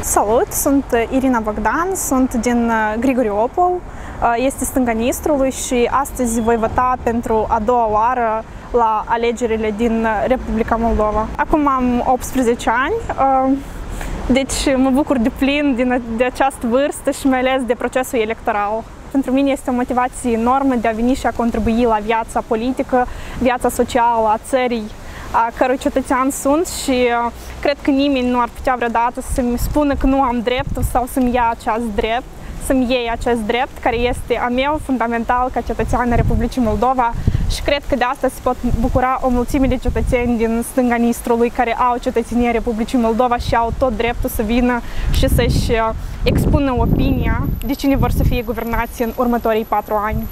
Salut, sunt Irina Bogdan, sunt din Grigoriopol, este stânga Nistrului și astăzi voi vota pentru a doua oară la alegerile din Republica Moldova. Acum am 18 ani, deci mă bucur de plin de această vârstă și mai ales de procesul electoral. Pentru mine este o motivație enormă de a veni și a contribui la viața politică, viața socială a țării a cărui cetățean sunt și cred că nimeni nu ar putea vreodată să-mi spună că nu am dreptul sau să-mi ia acest drept care este a meu fundamental ca cetățean în Republicii Moldova și cred că de asta se pot bucura o mulțime de cetățeni din stânga Nistrului care au cetățenia Republicii Moldova și au tot dreptul să vină și să-și expună opinia de cine vor să fie guvernați în următorii 4 ani.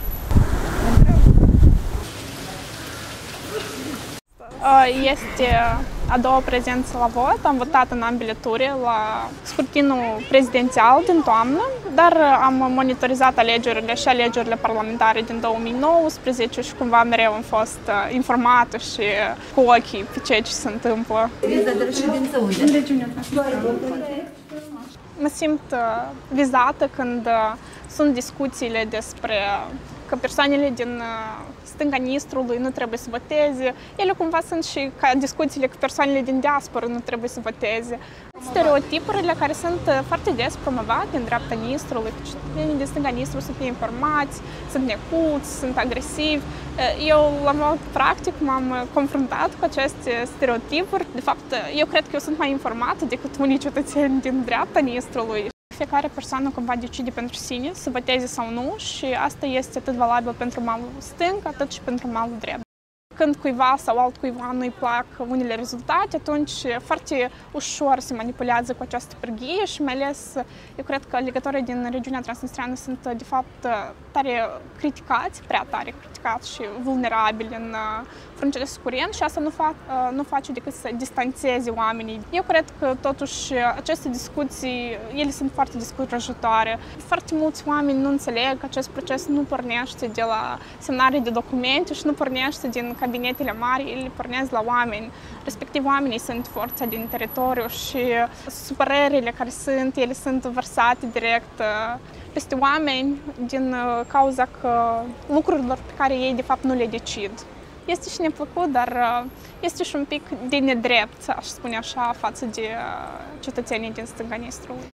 Este a doua prezență la vot. Am votat în ambele ture la scrutinul prezidențial din toamnă, dar am monitorizat alegerile și alegerile parlamentare din 2019 și cumva mereu am fost informată și cu ochii pe ceea ce se întâmplă. În regiunea ta. Mă simt vizată când sunt discuțiile despre că persoanele din stânga Nistrului nu trebuie să voteze. Ele cumva sunt și ca discuțiile că persoanele din diasporă nu trebuie să voteze. Stereotipurile care sunt foarte des promovate în dreapta Nistrului, că cetățenii din stânga Nistru să fie informați, sunt neculți, sunt agresivi. Eu, la mod practic, m-am confruntat cu aceste stereotipuri. De fapt, eu cred că eu sunt mai informată decât unii cetățeni din dreapta Nistrului. Fiecare persoană cumva decide pentru sine să voteze sau nu și asta este atât valabil pentru malul stâng, atât și pentru malul drept. Când cuiva sau altcuiva nu-i plac unele rezultate, atunci foarte ușor se manipulează cu această pârghie și mai ales eu cred că alegătorii din regiunea transnistreană sunt de fapt tare criticați, prea tare criticați și vulnerabili în procesul curent și asta nu face decât să distanțeze oamenii. Eu cred că totuși aceste discuții, ele sunt foarte descurajatoare. Foarte mulți oameni nu înțeleg că acest proces nu pornește de la semnare de documente și nu pornește din cabinetele mari, ele pornesc la oameni. Respectiv, oamenii sunt forța din teritoriu și supărările care sunt, ele sunt vărsate direct peste oameni din cauza că lucrurilor pe care ei de fapt nu le decid. Este și neplăcut, dar este și un pic de nedrept, aș spune așa, față de cetățenii din stânga Nistrului.